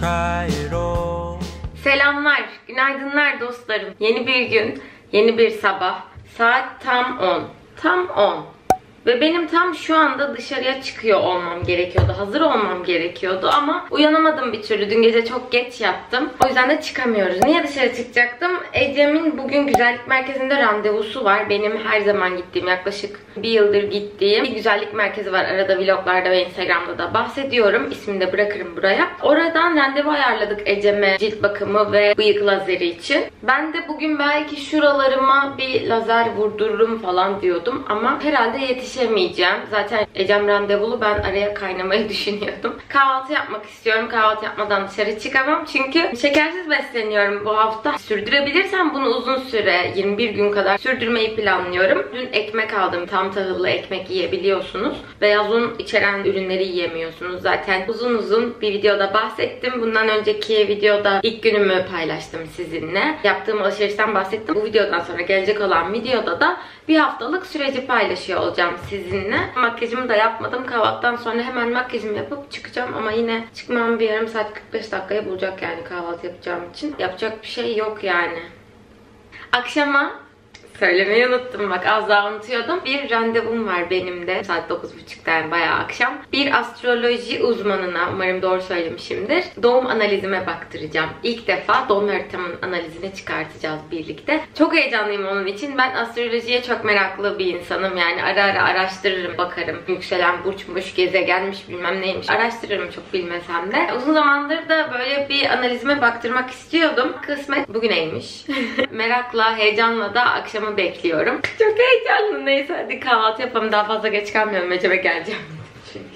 Selamlar, günaydınlar dostlarım. Yeni bir gün, yeni bir sabah. Saat tam 10. Tam 10. Ve benim tam şu anda dışarıya çıkıyor olmam gerekiyordu. Hazır olmam gerekiyordu ama uyanamadım bir türlü. Dün gece çok geç yattım. O yüzden de çıkamıyoruz. Niye dışarı çıkacaktım? Ecem'in bugün güzellik merkezinde randevusu var. Benim her zaman gittiğim, yaklaşık bir yıldır gittiğim bir güzellik merkezi var. Arada vloglarda ve Instagram'da da bahsediyorum. İsmini de bırakırım buraya. Oradan randevu ayarladık Ecem'e, cilt bakımı ve bıyık lazeri için. Ben de bugün belki şuralarıma bir lazer vurdururum falan diyordum ama herhalde yetişemeyeceğim. Zaten Ecem randevulu, ben araya kaynamayı düşünüyordum. Kahvaltı yapmak istiyorum. Kahvaltı yapmadan dışarı çıkamam çünkü şekersiz besleniyorum bu hafta. Sürdürebilirsem bunu uzun süre, 21 gün kadar sürdürmeyi planlıyorum. Dün ekmek aldım. Tam tahıllı ekmek yiyebiliyorsunuz. Beyaz un içeren ürünleri yiyemiyorsunuz. Zaten uzun uzun bir videoda bahsettim. Bundan önceki videoda ilk günümü paylaştım sizinle. Yaptığım alışverişten bahsettim. Bu videodan sonra gelecek olan videoda da bir haftalık süreci paylaşıyor olacağım sizinle. Makyajımı da yapmadım. Kahvaltıdan sonra hemen makyajımı yapıp çıkacağım ama yine çıkmam bir yarım saat 45 dakikayı bulacak yani kahvaltı yapacağım için. Yapacak bir şey yok yani. Akşama söylemeyi unuttum, bak az daha unutuyordum. Bir randevum var benim de. Saat 9.30'da, yani bayağı akşam. Bir astroloji uzmanına, umarım doğru söylemişimdir, doğum analizime baktıracağım. İlk defa doğum haritamın analizini çıkartacağız birlikte. Çok heyecanlıyım onun için. Ben astrolojiye çok meraklı bir insanım. Yani ara ara araştırırım, bakarım. Yükselen burçmuş, gezegenmiş, bilmem neymiş. Araştırırım çok bilmesem de. Uzun zamandır da böyle bir analizime baktırmak istiyordum. Kısmet bugüneymiş. Merakla, heyecanla da akşam bekliyorum. Çok heyecanlı. Neyse hadi kahvaltı yapalım. Daha fazla geç kalmıyorum. Ecem'e geleceğim çünkü.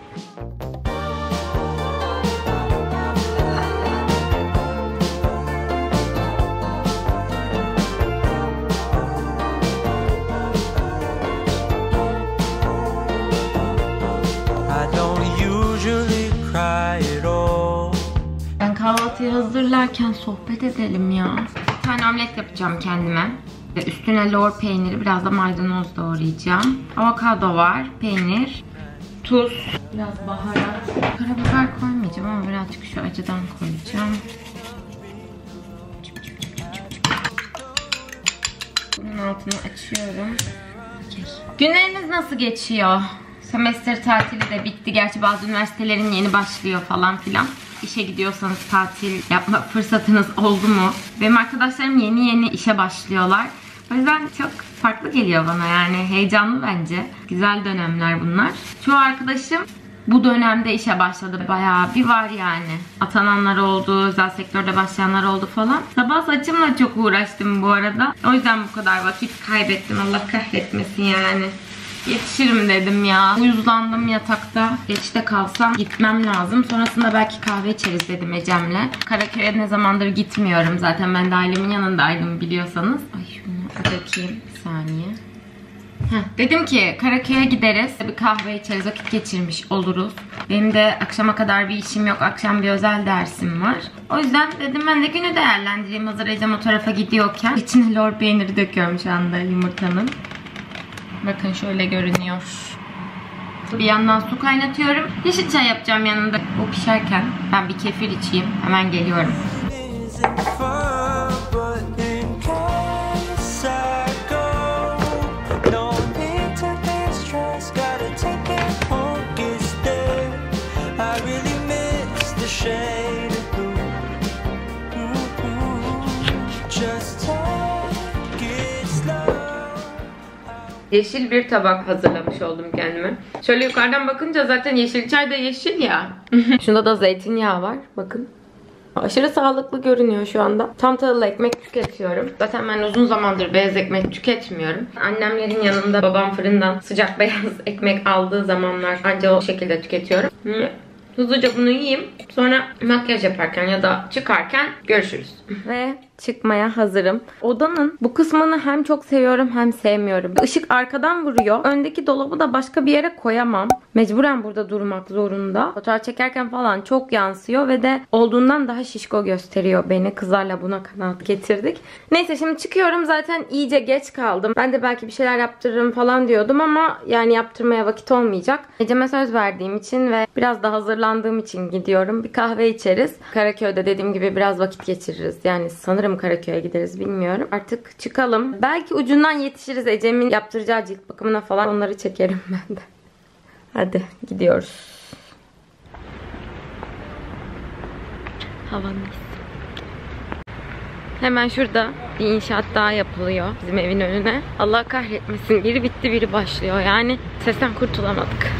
Ben kahvaltıyı hazırlarken sohbet edelim ya. Bir tane omlet yapacağım kendime. Üstüne lor peyniri, biraz da maydanoz doğrayacağım. Avokado var, peynir, tuz, biraz baharat. Karabiber koymayacağım ama birazcık şu acıdan koyacağım. Bunun altını açıyorum. Günleriniz nasıl geçiyor? Semester tatili de bitti. Gerçi bazı üniversitelerin yeni başlıyor falan filan. İşe gidiyorsanız tatil yapma fırsatınız oldu mu? Benim arkadaşlarım yeni işe başlıyorlar. O yüzden çok farklı geliyor bana, yani heyecanlı bence. Güzel dönemler bunlar. Çoğu arkadaşım bu dönemde işe başladı. Bayağı bir var yani. Atananlar oldu, özel sektörde başlayanlar oldu falan. Sabah saçımla çok uğraştım bu arada. O yüzden bu kadar vakit kaybettim. Allah kahretmesin yani. Yetişirim dedim ya. Uyuzlandım yatakta. Geçte kalsam gitmem lazım. Sonrasında belki kahve içeriz dedim Ecem'le. Karaköy'e ne zamandır gitmiyorum. Zaten ben de ailemin yanındaydım biliyorsanız. Ay şunu bakayım bir saniye. Dedim ki Karaköy'e gideriz. Bir kahve içeriz, vakit geçirmiş oluruz. Benim de akşama kadar bir işim yok. Akşam bir özel dersim var. O yüzden dedim ben de günü değerlendireyim. Hazır Ecem o tarafa gidiyorken. İçine lor peyniri döküyorum şu anda yumurtanın. Bakın şöyle görünüyor. Bir yandan su kaynatıyorum. Yeşil çay yapacağım yanında. O pişerken ben bir kefir içeyim. Hemen geliyorum. Yeşil bir tabak hazırlamış oldum kendime. Şöyle yukarıdan bakınca zaten yeşil çay da yeşil ya. Şunda da zeytinyağı var. Bakın. Aşırı sağlıklı görünüyor şu anda. Tam tahıllı ekmek tüketiyorum. Zaten ben uzun zamandır beyaz ekmek tüketmiyorum. Annemlerin yanında babam fırından sıcak beyaz ekmek aldığı zamanlar ancak o şekilde tüketiyorum. Hızlıca bunu yiyeyim. Sonra makyaj yaparken ya da çıkarken görüşürüz. Ve çıkmaya hazırım. Odanın bu kısmını hem çok seviyorum hem sevmiyorum. Işık arkadan vuruyor. Öndeki dolabı da başka bir yere koyamam. Mecburen burada durmak zorunda. Fotoğraf çekerken falan çok yansıyor ve de olduğundan daha şişko gösteriyor beni. Kızlarla buna kanaat getirdik. Neyse şimdi çıkıyorum. Zaten iyice geç kaldım. Ben de belki bir şeyler yaptırırım falan diyordum ama yani yaptırmaya vakit olmayacak. Ecem'e söz verdiğim için ve biraz da hazırlandığım için gidiyorum. Bir kahve içeriz. Karaköy'de dediğim gibi biraz vakit geçiririz. Yani sanırım Karaköy'e gideriz, bilmiyorum. Artık çıkalım. Belki ucundan yetişiriz. Ecem'in yaptıracağı cilt bakımına falan, onları çekerim ben de. Hadi gidiyoruz. Hava mis. Hemen şurada bir inşaat daha yapılıyor bizim evin önüne. Allah kahretmesin. Biri bitti, biri başlıyor. Yani sesten kurtulamadık.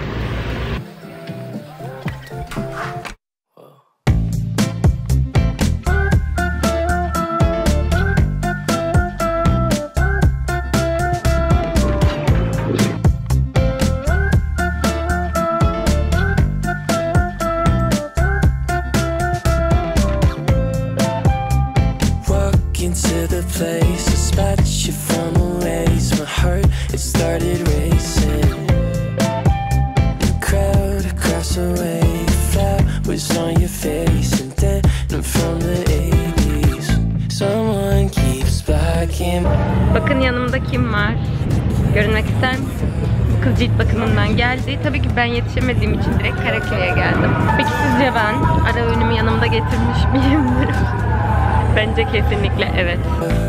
Bakın yanımda kim var? Görünmek ister misin? Kız cilt bakımından geldi. Tabii ki ben yetişemediğim için direkt Karaköy'e geldim. Peki sizce ben ara öğünümü yanımda getirmiş miyimdir? Bence kesinlikle evet.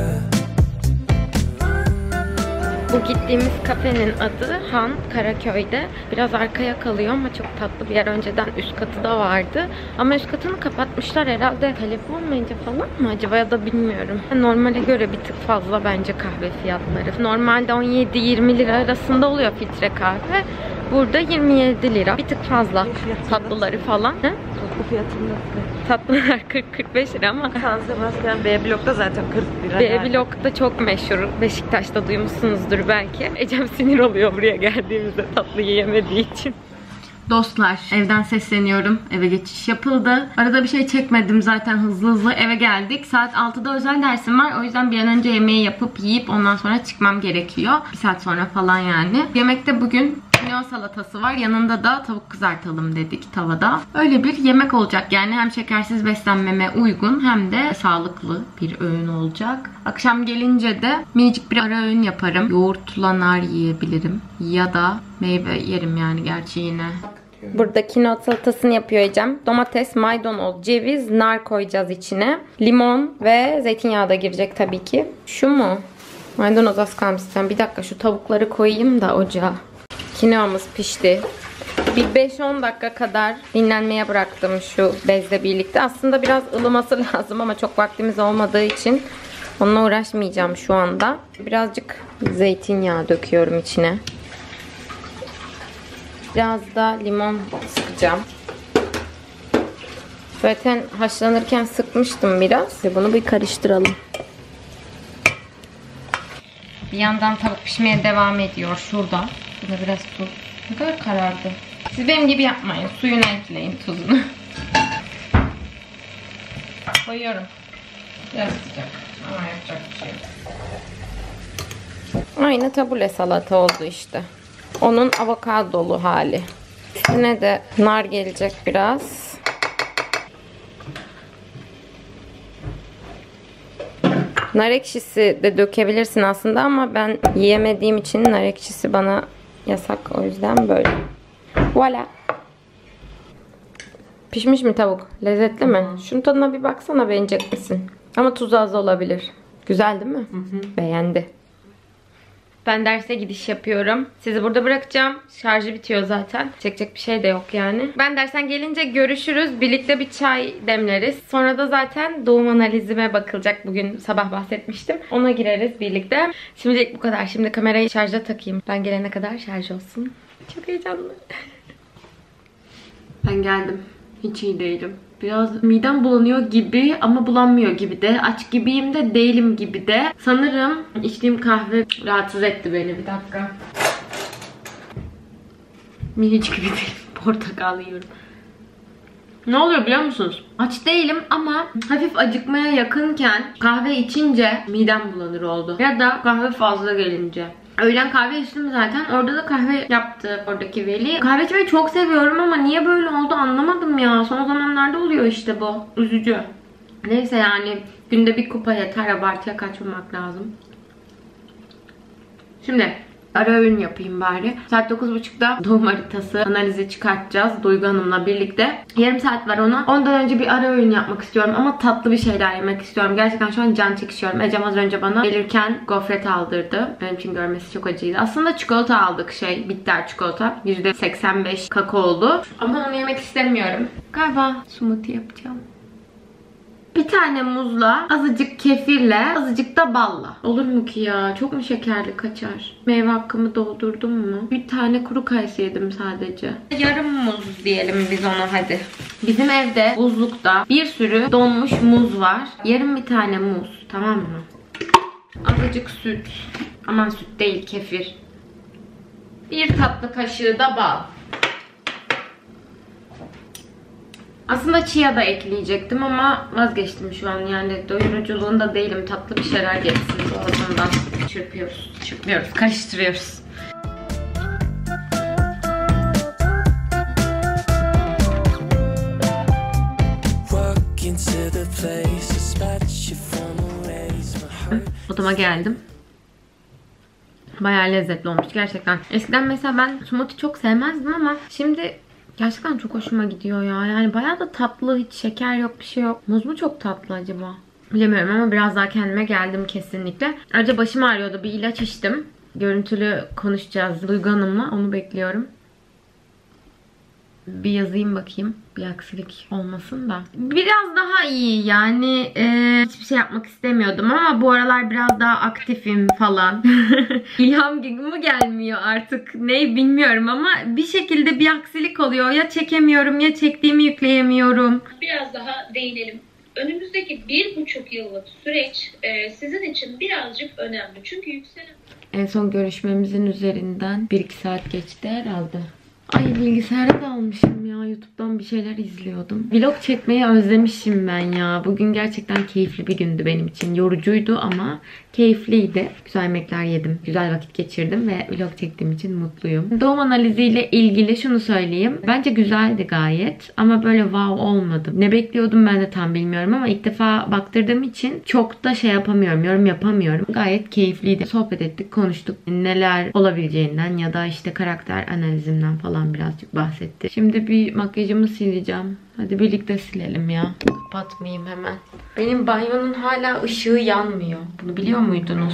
Bu gittiğimiz kafenin adı Han, Karaköy'de. Biraz arkaya kalıyor ama çok tatlı bir yer. Önceden üst katı da vardı. Ama üst katını kapatmışlar herhalde. Talep olmayınca falan mı acaba, ya da bilmiyorum. Normale göre bir tık fazla bence kahve fiyatları. Normalde 17-20 lira arasında oluyor filtre kahve. Burada 27 lira. Bir tık fazla. Tatlıları falan. He? Bu fiyatında. Tatlılar 40-45 lira ama San Sebastian B blokta zaten 40 lira. B blokta çok meşhur. Beşiktaş'ta duymuşsunuzdur belki. Ecem sinir oluyor buraya geldiğimizde tatlı yiyemediği için. Dostlar, evden sesleniyorum. Eve geçiş yapıldı. Arada bir şey çekmedim zaten, hızlı hızlı eve geldik. Saat 6'da özel dersim var. O yüzden bir an önce yemeği yapıp yiyip ondan sonra çıkmam gerekiyor. Bir saat sonra falan yani. Yemekte bugün kimyon salatası var. Yanında da tavuk kızartalım dedik tavada. Öyle bir yemek olacak yani. Hem şekersiz beslenmeme uygun hem de sağlıklı bir öğün olacak. Akşam gelince de minicik bir ara öğün yaparım. Yoğurtla nar yiyebilirim. Ya da meyve yerim yani gerçi yine. Burada kinoa salatasını yapıyor Ecem. Domates, maydanoz, ceviz, nar koyacağız içine. Limon ve zeytinyağı da girecek tabii ki. Şu mu? Maydanoz az kalmış. Bir dakika şu tavukları koyayım da ocağa. Kinoamız pişti. Bir 5-10 dakika kadar dinlenmeye bıraktım şu bezle birlikte. Aslında biraz ılıması lazım ama çok vaktimiz olmadığı için onunla uğraşmayacağım şu anda. Birazcık zeytinyağı döküyorum içine. Biraz da limon sıkacağım. Zaten haşlanırken sıkmıştım biraz. Bunu bir karıştıralım. Bir yandan tavuk pişmeye devam ediyor şurada. Buna biraz tuz. Ne kadar karardı. Siz benim gibi yapmayın. Suyunu ekleyin, tuzunu. Koyuyorum. Biraz sıcak. Ama yapacak bir şey yok. Aynı tabule salata oldu işte. Onun avokadolu hali. Üstüne de nar gelecek biraz. Nar ekşisi de dökebilirsin aslında ama ben yiyemediğim için nar ekşisi bana yasak. O yüzden böyle. Voila. Pişmiş mi tavuk? Lezzetli mi? Şunun tadına bir baksana, beğenecek misin? Ama tuzu az olabilir. Güzel değil mi? Beğendi. Ben derse gidiş yapıyorum. Sizi burada bırakacağım. Şarjı bitiyor zaten. Çekecek bir şey de yok yani. Ben dersten gelince görüşürüz. Birlikte bir çay demleriz. Sonra da zaten doğum analizime bakılacak. Bugün sabah bahsetmiştim. Ona gireriz birlikte. Şimdilik bu kadar. Şimdi kamerayı şarja takayım. Ben gelene kadar şarj olsun. Çok heyecanlı. Ben geldim. Hiç iyi değilim. Biraz midem bulanıyor gibi ama bulanmıyor gibi de. Aç gibiyim de değilim gibi de. Sanırım içtiğim kahve rahatsız etti beni. Bir dakika. Hiç gibi değil. Portakal yiyorum. Ne oluyor biliyor musunuz? Aç değilim ama hafif acıkmaya yakınken kahve içince midem bulanır oldu. Ya da kahve fazla gelince. Öğlen kahve içtim zaten. Orada da kahve yaptı oradaki Veli. Kahve içmeyi çok seviyorum ama niye böyle oldu anlamadım ya. Son zamanlarda oluyor işte bu. Üzücü. Neyse yani günde bir kupa yeter. Abartıya kaçmamak lazım. Şimdi ara öğün yapayım bari. Saat 9.30'da doğum haritası analizi çıkartacağız Duygu Hanım'la birlikte. Yarım saat var ona. Ondan önce bir ara öğün yapmak istiyorum ama tatlı bir şeyler yemek istiyorum. Gerçekten şu an can çekişiyorum. Ecem az önce bana gelirken gofret aldırdı. Benim için görmesi çok acıydı. Aslında çikolata aldık, bitter çikolata. %85 kakaolu. Ama onu yemek istemiyorum. Galiba smoothie yapacağım. Bir tane muzla, azıcık kefirle, azıcık da balla. Olur mu ki ya? Çok mu şekerli kaçar? Meyve hakkımı doldurdum mu? Bir tane kuru kayısı yedim sadece. Yarım muz diyelim biz ona hadi. Bizim evde buzlukta bir sürü donmuş muz var. Yarım bir tane muz. Tamam mı? Azıcık süt. Aman süt değil, kefir. Bir tatlı kaşığı da bal. Aslında chia da ekleyecektim ama vazgeçtim şu an. Yani doyuruculuğunda değilim. Tatlı bir şeyler geçsin. Boğazımdan çırpıyoruz, karıştırıyoruz. Odama geldim. Bayağı lezzetli olmuş gerçekten. Eskiden mesela ben smoothie çok sevmezdim ama şimdi gerçekten çok hoşuma gidiyor ya. Yani bayağı da tatlı, hiç şeker yok, bir şey yok. Muz mu çok tatlı acaba? Bilemiyorum ama biraz daha kendime geldim kesinlikle. Ayrıca başım ağrıyordu. Bir ilaç içtim. Görüntülü konuşacağız Duygu Hanım'la. Onu bekliyorum. Bir yazayım bakayım. Bir aksilik olmasın da. Biraz daha iyi yani. Hiçbir şey yapmak istemiyordum ama bu aralar biraz daha aktifim falan. İlham mı gelmiyor artık ne bilmiyorum ama bir şekilde bir aksilik oluyor. Ya çekemiyorum ya çektiğimi yükleyemiyorum. Biraz daha değinelim. Önümüzdeki 1,5 yıllık süreç sizin için birazcık önemli. Çünkü yükselen... En son görüşmemizin üzerinden 1-2 saat geçti herhalde. Ay bilgisayara dalmışım ya. YouTube'dan bir şeyler izliyordum. Vlog çekmeyi özlemişim ben ya. Bugün gerçekten keyifli bir gündü benim için. Yorucuydu ama keyifliydi. Güzel yemekler yedim. Güzel vakit geçirdim ve vlog çektiğim için mutluyum. Doğum analiziyle ilgili şunu söyleyeyim. Bence güzeldi gayet. Ama böyle wow olmadı. Ne bekliyordum ben de tam bilmiyorum ama ilk defa baktırdığım için çok da şey yapamıyorum. Yorum yapamıyorum. Gayet keyifliydi. Sohbet ettik, konuştuk. Neler olabileceğinden ya da işte karakter analizimden falan birazcık bahsetti. Şimdi bir makyajımı sileceğim. Hadi birlikte silelim ya. Kapatmayayım hemen. Benim banyonun hala ışığı yanmıyor. Bunu biliyor muydunuz?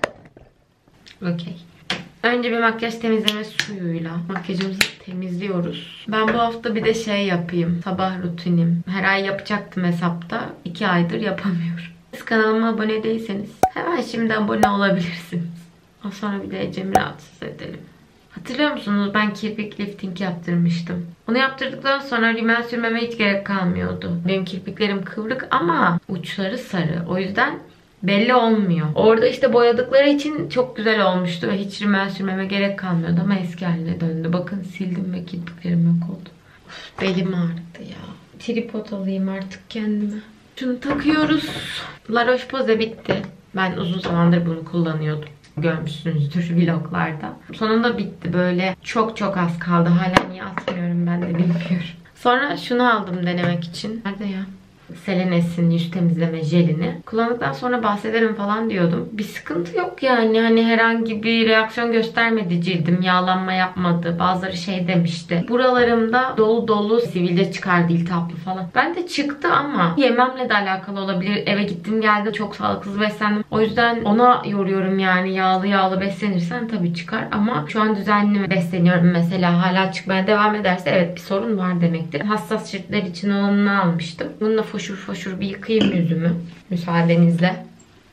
Okey. Önce bir makyaj temizleme suyuyla makyajımızı temizliyoruz. Ben bu hafta bir de şey yapayım. Sabah rutinim. Her ay yapacaktım hesapta. 2 aydır yapamıyorum. Siz kanalıma abone değilseniz hemen şimdi abone olabilirsiniz. Sonra bir de Ecem'i rahatsız edelim. Hatırlıyor musunuz? Ben kirpik lifting yaptırmıştım. Onu yaptırdıktan sonra rimel sürmeme hiç gerek kalmıyordu. Benim kirpiklerim kıvrık ama uçları sarı. O yüzden belli olmuyor. Orada işte boyadıkları için çok güzel olmuştu ve hiç rimel sürmeme gerek kalmıyordu ama eski haline döndü. Bakın sildim ve kirpiklerim yok oldu. Of, belim ağrıdı ya. Tripod alayım artık kendime. Şunu takıyoruz. La Roche-Posay bitti. Ben uzun zamandır bunu kullanıyordum. Görmüşsünüzdür vloglarda. Sonunda bitti. Böyle çok az kaldı. Hala niye atmıyorum ben de bilmiyorum. Sonra şunu aldım denemek için. Nerede ya? Selenes'in yüz temizleme jelini. Kullandıktan sonra bahsederim falan diyordum. Bir sıkıntı yok yani. Hani herhangi bir reaksiyon göstermedi cildim. Yağlanma yapmadı. Bazıları şey demişti. Buralarımda dolu sivilce çıkardı, iltihaplı falan. Ben de çıktı ama yememle de alakalı olabilir. Eve gittim geldim çok sağlıksız beslendim. O yüzden ona yoruyorum yani. Yağlı beslenirsen tabii çıkar ama şu an düzenli besleniyorum mesela. Hala çıkmaya devam ederse evet bir sorun var demektir. Hassas ciltler için olanını almıştım. Bununla foşur bir yıkayayım yüzümü. Müsaadenizle.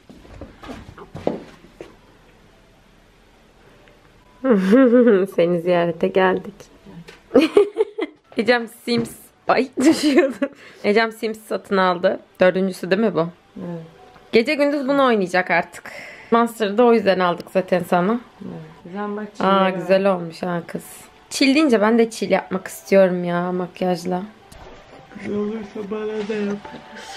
Seni ziyarete geldik. Ecem Sims. Ay düşüyordum. Ecem Sims satın aldı. 4.'sü değil mi bu? Evet. Gece gündüz bunu oynayacak artık. Monster'ı da o yüzden aldık zaten sana. Evet. Güzel olmuş ha kız. Çil deyince ben de çil yapmak istiyorum ya makyajla. Güzel olursa bana da yaparız.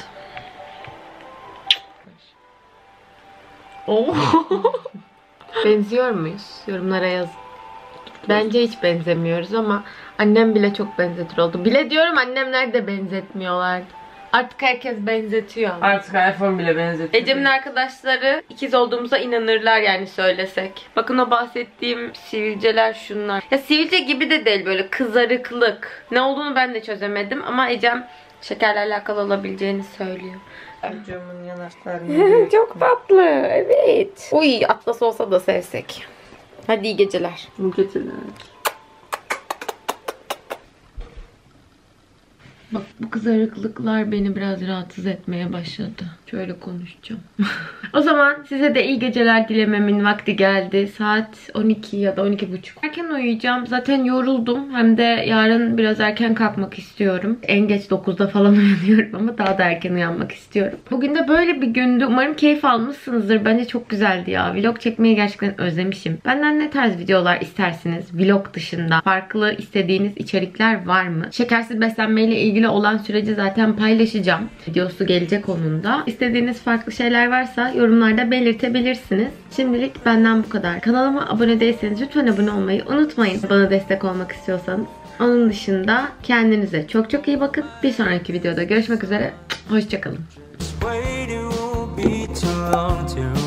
Oh. Benziyor muyuz? Yorumlara yazın. Bence hiç benzemiyoruz ama annem bile çok benzetir oldu. Bile diyorum, annemler de benzetmiyorlardı. Artık herkes benzetiyor. Artık iPhone bile benzetiyor. Ecem'in arkadaşları ikiz olduğumuza inanırlar yani söylesek. Bakın o bahsettiğim sivilceler şunlar. Ya sivilce gibi de değil, böyle kızarıklık. Ne olduğunu ben de çözemedim ama Ecem şekerle alakalı olabileceğini söylüyor. Amcamın yanaklarını. Çok tatlı, evet. Uy, Atlas olsa da sevsek. Hadi iyi geceler. Bu geceler. Bak, bu kızarıklıklar beni biraz rahatsız etmeye başladı. Şöyle konuşacağım. O zaman size de iyi geceler dilememin vakti geldi. Saat 12 ya da 12:30. Erken uyuyacağım. Zaten yoruldum. Hem de yarın biraz erken kalkmak istiyorum. En geç 9'da falan uyanıyorum ama daha da erken uyanmak istiyorum. Bugün de böyle bir gündü. Umarım keyif almışsınızdır. Bence çok güzeldi ya. Vlog çekmeyi gerçekten özlemişim. Benden ne tarz videolar istersiniz? Vlog dışında farklı istediğiniz içerikler var mı? Şekersiz beslenmeyle ilgili olan süreci zaten paylaşacağım. Videosu gelecek onun da. İstediğiniz farklı şeyler varsa yorumlarda belirtebilirsiniz. Şimdilik benden bu kadar. Kanalıma abone değilseniz lütfen abone olmayı unutmayın. Bana destek olmak istiyorsanız. Onun dışında kendinize çok çok iyi bakın. Bir sonraki videoda görüşmek üzere. Hoşçakalın.